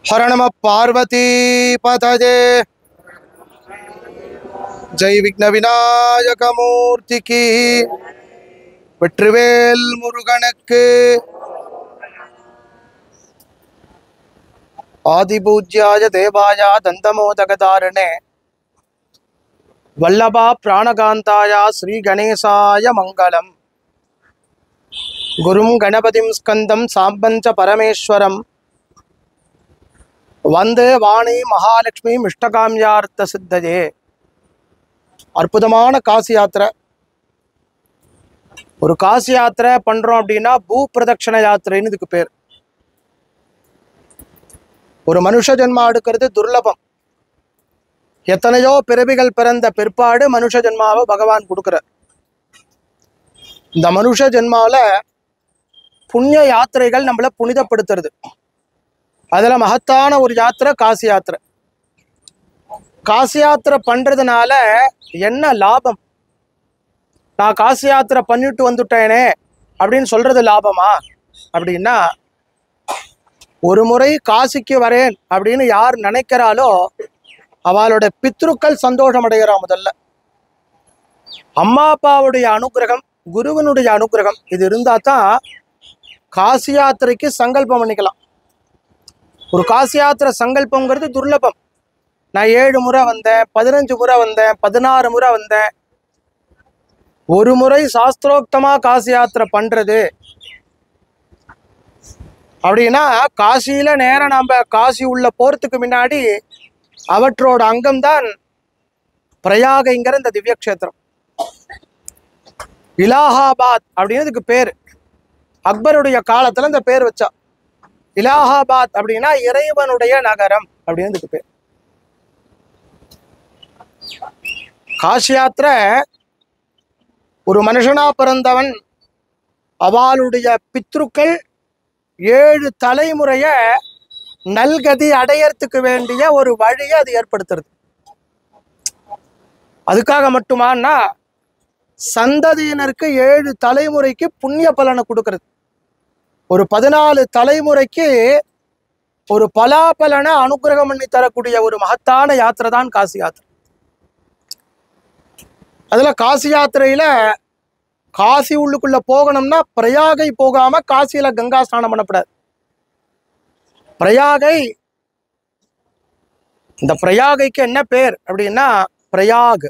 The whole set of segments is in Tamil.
हर नम पार्वती पतये जय विघ्न विनायक मूर्ति की வெற்றிவேல் முருகனுக்கு ஆதிபூஜ்யாய தேவாய தந்தமோதகதாரணே வல்லபா பிராணகாந்தாய ஸ்ரீ கணேசாய மங்களம். குரும் கணபதிம் ஸ்கந்தம் சாம்பஞ்ச பரமேஸ்வரம் வந்தே வாணி மகாலட்சுமி இஷ்டகாமியார்த்த சித்தயே. அற்புதமான காசி யாத்திரை. ஒரு காசி யாத்திரை பண்றோம் அப்படின்னா பூ பிரதட்சண யாத்திரைன்னு இதுக்கு பேர். ஒரு மனுஷ ஜென்மா எடுக்கிறது துர்லபம். எத்தனையோ பிறவிகள் பிறந்த பிற்பாடு மனுஷ ஜென்மாவை பகவான் கொடுக்கிறார். இந்த மனுஷ ஜென்மாவில் புண்ணிய யாத்திரைகள் நம்மளை புனிதப்படுத்துறது. அதுல மகத்தான ஒரு யாத்திரை காசி யாத்திரை. காசி யாத்திரை பண்றதுனால என்ன லாபம்? நான் காசி யாத்திரை பண்ணிட்டு வந்துட்டேனே அப்படின்னு சொல்றது லாபமா அப்படின்னா, ஒரு முறை காசிக்கு வரேன் அப்படின்னு யார் நினைக்கிறாளோ அவளோட பித்ருக்கள் சந்தோஷம் அடைகிறா. முதல்ல அம்மா அப்பாவுடைய அனுகிரகம், குருவனுடைய அனுகிரகம் இது இருந்தா தான் காசி யாத்திரைக்கு சங்கல்பம் பண்ணிக்கலாம். ஒரு காசி யாத்திரை சங்கல்பங்கிறது துர்லபம். நான் 7 முறை வந்தேன், 15 முறை வந்தேன், 16 முறை வந்தேன். ஒரு முறை சாஸ்திரோக்தமா காசி யாத்திரை பண்றது அப்படின்னா, காசியில நேரம் நம்ம காசி உள்ள போறதுக்கு முன்னாடி அவற்றோட அங்கம்தான் பிரயாகைங்கிற இந்த திவ்ய கஷேத்திரம். இலாஹாபாத் அப்படின்னு இதுக்கு பேரு. அக்பருடைய காலத்துல இந்த பேர் வச்சா. இலாஹாபாத் அப்படின்னா இறைவனுடைய நகரம் அப்படின்னு இதுக்கு பேர். காசி யாத்திரை ஒரு மனுஷனா பிறந்தவன் அவளுடைய பித்ருக்கள் 7 தலைமுறைய நல்கதி அடையறதுக்கு வேண்டிய ஒரு வழியை அது ஏற்படுத்துறது. அதுக்காக மட்டுமானா சந்ததியினருக்கு 7 தலைமுறைக்கு புண்ணிய பலனை கொடுக்கறது. ஒரு 14 தலைமுறைக்கு ஒரு பலாபலனை அனுகிரகம் பண்ணி தரக்கூடிய ஒரு மகத்தான யாத்திரை தான் காசி யாத்திரை. அதுல காசி யாத்திரையில காசி உள்ளுக்குள்ள போகணும்னா பிரயாகை போகாம காசியில கங்கா ஸ்நானம் பண்ணப்படாது. பிரயாகை, இந்த பிரயாகைக்கு என்ன பேர் அப்படின்னா பிரயாக்.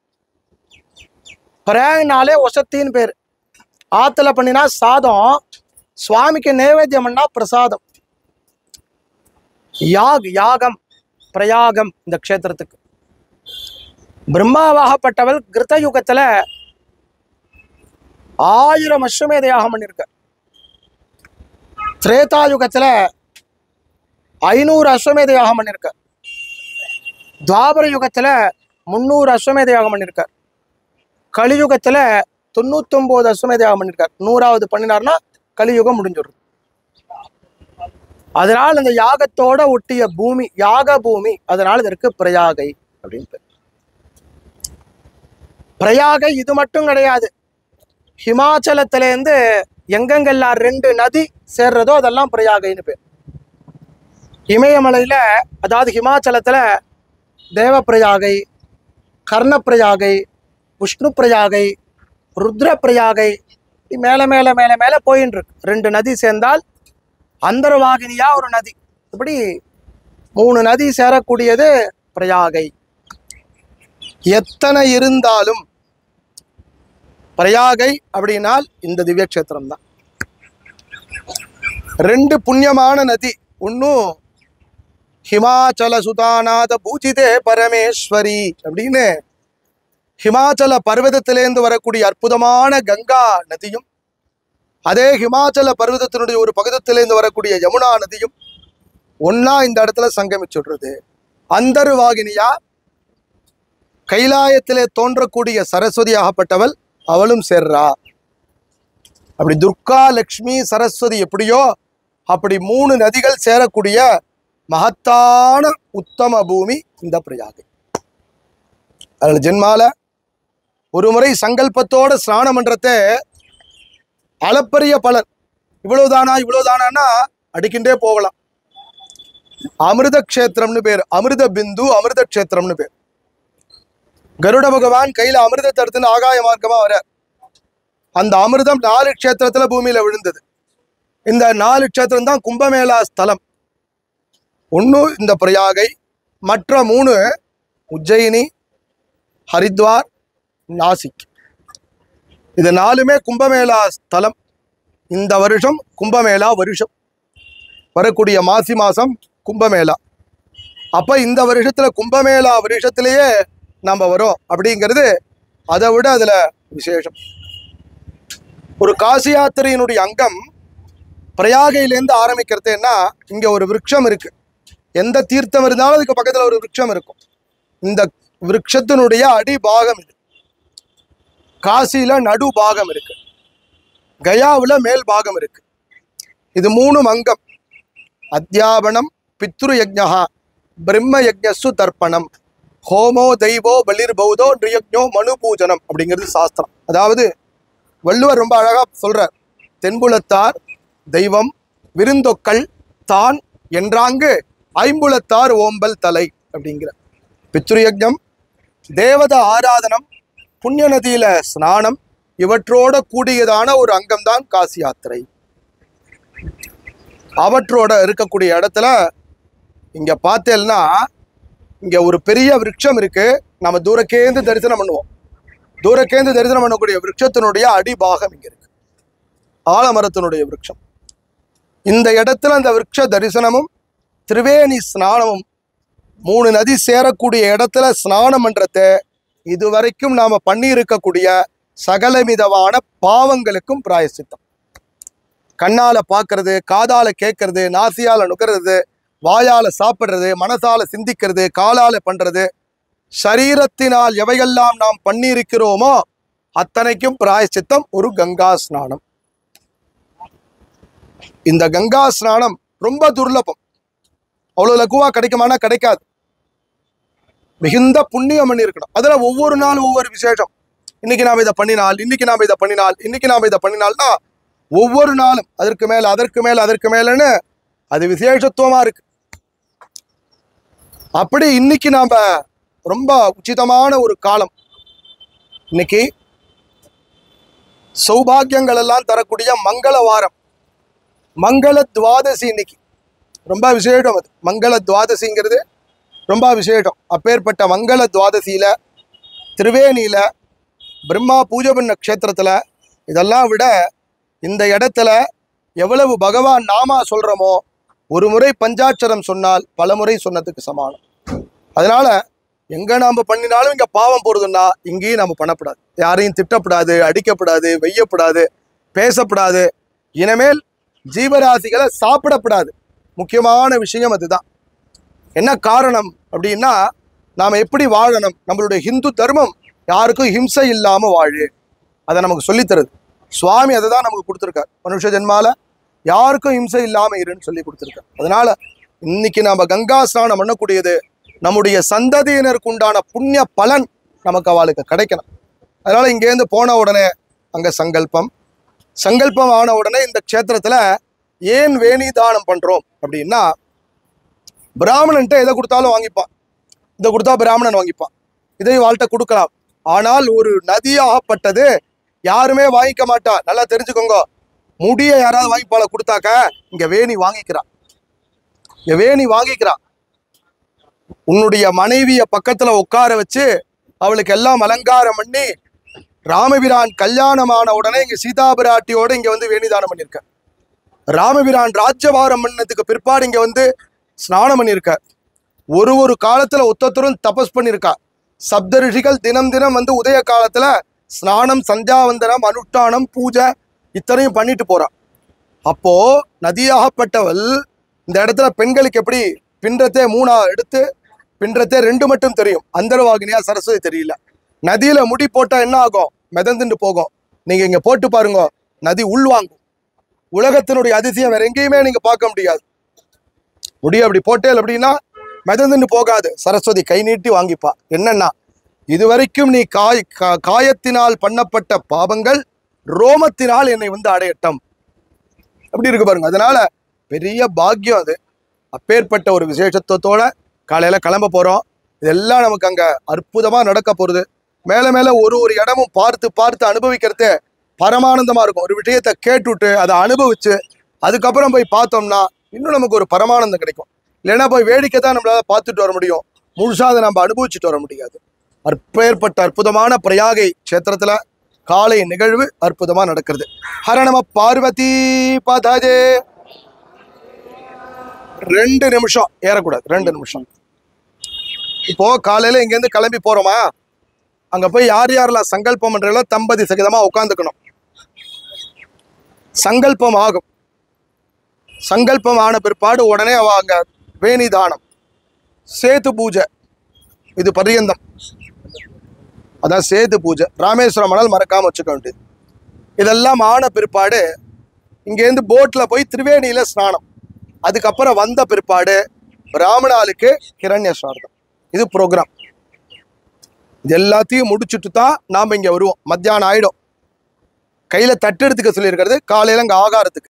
பிரயாக்னாலே ஒசத்தின்னு பேர். ஆத்துல பண்ணினா சாதம், சுவாமிக்கு நைவேத்தியம் பண்ணா பிரசாதம். யாகம், பிரயாகம் இந்த க்ஷேத்திரத்துக்கு. பிரம்மாவாகப்பட்டவள் கிருத்த யுகத்துல 1000 அஸ்வமேத யாகம் பண்ணிருக்க. திரேதா யுகத்துல 500 அஸ்வமேத யாகம் பண்ணிருக்க. துவாபர யுகத்துல 300 அஸ்வமேத யாகம் பண்ணிருக்க. கலியுகத்துல 99 அஸ்வமேத யாகம் பண்ணிருக்கார். 100வது பண்ணினார்னா கலியுகம் முடிஞ்சிடும். அதனால் அந்த யாகத்தோட ஒட்டிய பூமி யாக பூமி, அதனால இதற்கு பிரயாகை அப்படின்னு. பிரயாகை இது மட்டும் கிடையாது. ஹிமாச்சலத்திலேருந்து எங்கெங்கெல்லாம் 2 நதி சேர்றதோ அதெல்லாம் பிரயாகைன்னு பேர். இமயமலையில, அதாவது ஹிமாச்சலத்துல தேவ பிரயாகை, கர்ண பிரயாகை, விஷ்ணு பிரயாகை, ருத்ர பிரயாகை, மேல மேல மேல மேல போயின்னு இருக்கு. 2 நதி சேர்ந்தால் அந்தர்வாகினியா ஒரு நதி. இப்படி 3 நதி சேரக்கூடியது பிரயாகை. எத்தனை இருந்தாலும் பிரயாகை அப்படின்னால் இந்த திவ்ய கஷேத்திரம் தான். 2 புண்ணியமான நதி. ஒன்னும் ஹிமாச்சல சுதாநாத பூஜிதே பரமேஸ்வரி அப்படின்னு ஹிமாச்சல பர்வதத்திலேருந்து வரக்கூடிய அற்புதமான கங்கா நதியும், அதே ஹிமாச்சல பர்வதத்தினுடைய ஒரு பகுதத்திலேருந்து வரக்கூடிய யமுனா நதியும் ஒன்னா இந்த இடத்துல சங்கமிச்சுடுறது. அந்தர்வாகினியா கைலாயத்திலே தோன்றக்கூடிய சரஸ்வதி ஆகப்பட்டவள் அவளும் சேர்றா. அப்படி துர்கா, லக்ஷ்மி, சரஸ்வதி எப்படியோ அப்படி 3 நதிகள் சேரக்கூடிய மகத்தான உத்தம பூமி இந்த பிரயாகை. அதில் ஜென்மால ஒரு முறை சங்கல்பத்தோட ஸ்நானம் பண்றத அளப்பரிய பலன். இவ்வளவுதானா இவ்வளவுதானா அடிக்கின்றே போகலாம். அமிர்த கஷேத்திரம்னு பேர். அமிர்த பிந்து, அமிர்த கஷேத்திரம்னு பேர். கருட பகவான் கையில அமிர்தத்தை எடுத்துன்னு ஆகாய மார்க்கமா வர, அந்த அமிர்தம் 4 க்ஷேத்திரத்துல பூமியில விழுந்தது. இந்த 4 க்ஷேத்திரம் தான் கும்பமேளா ஸ்தலம். ஒன்று இந்த பிரயாகை, மற்ற 3 உஜ்ஜயினி, ஹரித்வார், நாசிக். இது 4மே கும்பமேளா ஸ்தலம். இந்த வருஷம் கும்பமேளா வருஷம், வரக்கூடிய மாசி மாசம் கும்பமேளா. அப்ப இந்த வருஷத்துல கும்பமேளா வருஷத்திலேயே நம்ம வரோம் அப்படிங்கிறது அதை விட அதுல விசேஷம். ஒரு காசி யாத்திரையினுடைய அங்கம் பிரயாகையிலேருந்து ஆரம்பிக்கிறதுன்னா, இங்க ஒரு விருட்சம் இருக்கு. எந்த தீர்த்தம் இருந்தாலும் அதுக்கு பக்கத்துல ஒரு விருட்சம் இருக்கும். இந்த விருட்சத்தினுடைய அடிபாகம் இது. காசியில நடு பாகம் இருக்கு, கயாவுல மேல் பாகம் இருக்கு. இது 3 அங்கம். அத்தியாபனம், பித்ரு யஜ்ஞா, பிரம்ம யஜ்ஞசு தர்ப்பணம், ஹோமோ தெய்வோ பலிர்பௌதோ நியஜ்ஞோ மனு பூஜனம் அப்படிங்கிறது சாஸ்திரம். அதாவது வள்ளுவர் ரொம்ப அழகா சொல்றார். தென்புலத்தார் தெய்வம், விருந்தொக்கள் தான் என்றாங்கு ஐம்புலத்தார் ஓம்பல் தலை அப்படிங்கிற. பித்ரு யஜ்ஞம், தேவத ஆராதனம், புண்ணிய நதியில ஸ்நானம், இவற்றோட கூடியதான ஒரு அங்கம்தான் காசி யாத்திரை. அவற்றோட இருக்கக்கூடிய இடத்துல இங்க பார்த்தேன்னா, இங்க ஒரு பெரிய விருட்சம் இருக்கு. நம்ம தூரக்கேந்து தரிசனம் பண்ணுவோம். தூரக்கேந்து தரிசனம் பண்ணக்கூடிய விருட்சத்தினுடைய அடிபாகம் இங்க இருக்கு, ஆலமரத்தினுடைய விருட்சம். இந்த இடத்துல அந்த விருட்ச தரிசனமும் திரிவேணி ஸ்நானமும், 3 நதி சேரக்கூடிய இடத்துல ஸ்நானம் பண்றத இதுவரைக்கும் நாம பண்ணி இருக்கக்கூடிய சகலவிதமான பாவங்களுக்கும் பிராயசித்தம். கண்ணால பார்க்கறது, காதால கேட்கறது, நாசியால நுகர்றது, வாயால சாப்பிட்றது, மனசால சிந்திக்கிறது, காலால பண்றது, சரீரத்தினால் எவையெல்லாம் நாம் பண்ணியிருக்கிறோமோ அத்தனைக்கும் பிராயசித்தம் ஒரு கங்கா ஸ்நானம். இந்த கங்கா ஸ்நானம் ரொம்ப துர்லபம். அவ்வளவு லகுவா கிடைக்குமானா கிடைக்காது. மிகுந்த புண்ணியம் பண்ணி இருக்கணும். அதுல ஒவ்வொரு நாளும் ஒவ்வொரு விசேஷம். இன்னைக்கு நாம் இதை பண்ணினால், இன்னைக்கு நாம் இதை பண்ணினால், இன்னைக்கு நாம் இதை பண்ணினால்னா ஒவ்வொரு நாளும் அதற்கு மேல அதற்கு மேல அதற்கு மேலன்னு அது விசேஷத்துவமா இருக்கு. அப்படி இன்னைக்கு நாம ரொம்ப உச்சிதமான ஒரு காலம். இன்னைக்கு சௌபாகியங்கள் எல்லாம் தரக்கூடிய மங்கள வாரம், மங்கள துவாதசி. இன்னைக்கு ரொம்ப விசேஷம். அது மங்கள துவாதசிங்கிறது ரொம்ப விசேஷம். அப்பேற்பட்ட மங்கள துவாதசியில திரிவேணியில பிரம்மா பூஜை பண்ண க்ஷேத்திரத்துல இதெல்லாம் விட இந்த இடத்துல எவ்வளவு பகவான் நாமா சொல்றோமோ, ஒரு முறை பஞ்சாட்சரம் சொன்னால் பல முறை சொன்னதுக்கு சமானம். அதனால எங்க நாம பண்ணினாலும் இங்க பாவம் போறதுன்னா இங்கேயும் நாம பண்ணக்கூடாது. யாரையும் திட்டப்படாது, அடிக்கப்படாது, வெய்யப்படாது, பேசப்படாது. இனிமேல் ஜீவராசிகளை சாப்பிடப்படாது. முக்கியமான விஷயம் அதுதான். என்ன காரணம் அப்படின்னா, நாம எப்படி வாழணும், நம்மளுடைய ஹிந்து தர்மம் யாருக்கும் ஹிம்சை இல்லாம வாழு, அதை நமக்கு சொல்லித்தருது. சுவாமி அதை தான் நமக்கு கொடுத்துருக்கார். மனுஷ ஜென்மால யாருக்கும் ஹிம்சை இல்லாம இருன்னு சொல்லி கொடுத்துருக்கார். அதனால இன்னைக்கு நாம கங்கா ஸ்நானம் பண்ணக்கூடியது நம்முடைய சந்ததியினருக்கு உண்டான புண்ணிய பலன் நமக்கு அவளுக்கு கிடைக்கணும். அதனால இங்கேருந்து போன உடனே அங்க சங்கல்பம் ஆன உடனே இந்த க்ஷேத்திரத்துல ஏன் வேணி தானம் பண்றோம் அப்படின்னா, பிராமணன்ட்ட எதை கொடுத்தாலும் வாங்கிப்பான். இதை கொடுத்தா பிராமணன் வாங்கிப்பான், இதை வாழ்க்கை கொடுக்கலாம். ஆனால் ஒரு நதியாகப்பட்டது யாருமே வாங்கிக்க மாட்டா. நல்லா தெரிஞ்சுக்கோங்க. முடிய யாராவது வாங்கிப்பால கொடுத்தாக்க இங்க வேணி வாங்கிக்கிறான். இங்க வேணி வாங்கிக்கிறான். உன்னுடைய மனைவிய பக்கத்துல உட்கார வச்சு அவளுக்கு எல்லாம் அலங்காரம் பண்ணி, ராமபிரான் கல்யாணமான உடனே இங்க சீதா பிராட்டியோட இங்க வந்து வேணிதானம் பண்ணியிருக்க. ராமபிரான் ராஜ்யபாரம் பண்ணதுக்கு பிற்பாடு இங்க வந்து ஸ்நானம் பண்ணியிருக்க. ஒரு காலத்துல ஒத்தொத்தரும் தபஸ் பண்ணியிருக்கா. சப்த ரிஷிகள் தினம் தினம் வந்து உதய காலத்துல ஸ்நானம், சந்தியாவந்தனம், அனுஷ்டானம், பூஜை இத்தனையும் பண்ணிட்டு போறா. அப்போ நதியாகப்பட்டவள் இந்த இடத்துல பெண்களுக்கு எப்படி பின்றத்தே 3 எடுத்து பின்றத்தே 2 மட்டும் தெரியும். அந்தர்வாகினியா சரஸ்வதி தெரியல. நதியில முடி போட்டா என்ன ஆகும்? மிதந்துட்டு போகும். நீங்க இங்க போட்டு பாருங்க, நதி உள்வாங்கும். உலகத்தினுடைய அதிசயம் வேற எங்கேயுமே நீங்க பார்க்க முடியாது. முடிய அப்படி போட்டேல் அப்படின்னா மிதந்துட்டு போகாது. சரஸ்வதி கை நீட்டி வாங்கிப்பா. என்னன்னா, இதுவரைக்கும் நீ காயத்தினால் பண்ணப்பட்ட பாவங்கள் ரோமத்தினால் என்னை வந்து அடையட்டும் அப்படி இருக்கு பாருங்க. அதனால பெரிய பாக்கியம் அது. அப்பேற்பட்ட ஒரு விசேஷத்துவத்தோட காலையில கிளம்ப போறோம். இதெல்லாம் நமக்கு அங்க அற்புதமா நடக்க போறது. மேல மேல ஒரு ஒரு இடமும் பார்த்து பார்த்து அனுபவிக்கிறதே பரமானந்தமா இருக்கும். ஒரு விஷயத்தை கேட்டுட்டு அதை அனுபவிச்சு அதுக்கப்புறம் போய் பார்த்தோம்னா இன்னும் நமக்கு ஒரு பரமானந்தம் கிடைக்கும். இல்லைன்னா போய் வேடிக்கை தான் நம்மளால பார்த்துட்டு வர முடியும், முழுசா அதை நம்ம அனுபவிச்சுட்டு வர முடியாது. அப்பேற்பட்ட அற்புதமான பிரயாகை கஷேத்திரத்துல காலை நிகழ்வு அற்புதமா நடக்கிறது. ஹரணம பார்வதி பதஜே. 2 நிமிஷம் ஏறக்கூடாது, 2 நிமிஷம். இப்போ காலையில இங்கேருந்து கிளம்பி போறோமா, அங்க போய் யார் யாரெல்லாம் சங்கல்பம் பண்றீங்களோ தம்பதி சகிதமா உட்காந்துக்கணும். சங்கல்பம் ஆகும். சங்கல்பம் ஆன பிற்பாடு உடனே அங்க வேணி தானம், சேது பூஜை, இது பரியந்தம். அதான் சேது பூஜை. ராமேஸ்வரம் மணல் மறக்காம வச்சுக்க வேண்டியது. இதெல்லாம் ஆன பிற்பாடு இங்கேருந்து போட்ல போய் திரிவேணியில ஸ்நானம். அதுக்கப்புறம் வந்த பிற்பாடு பிராமணாளுக்கு ஹிரண்ய ஸ்நானம். இது ப்ரோக்ராம். இது எல்லாத்தையும் முடிச்சுட்டு தான் நாம் இங்கே வருவோம். மத்தியானம் ஆயிடும். கையில் தட்டு எடுத்துக்க சொல்லியிருக்கிறது காலையில் அங்கே ஆகாரத்துக்கு.